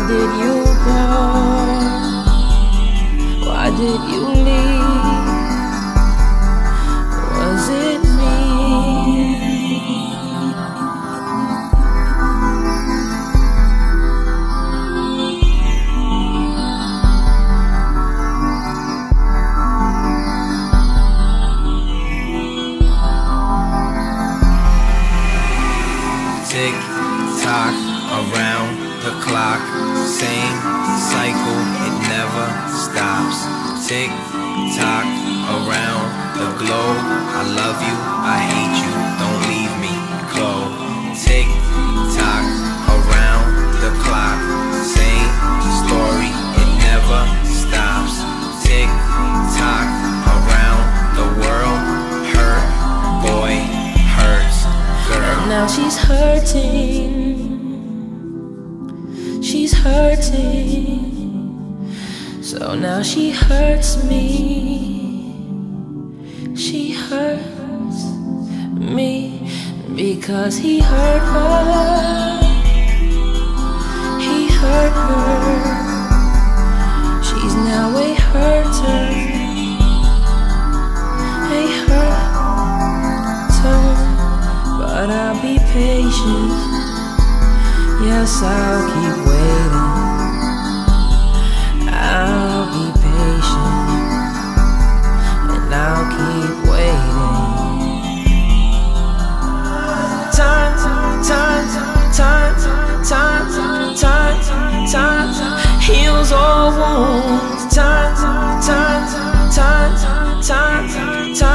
did you go? Why did you leave? Was it me? Tick tock around the clock, same cycle, it never stops. Tick tock around the globe, I love you, I hate you, don't leave me, Chloe. Tick tock around the clock, same story, it never stops. Tick tock around the world, hurt boy hurts girl. And now she's hurting. She's hurting. So now she hurts me. She hurts me because he hurt her. He hurt her. She's now a hurter. A hurter. But I'll be patient. Yes, I'll keep waiting. I'll be patient, and I'll keep waiting. Time heals all wounds. Time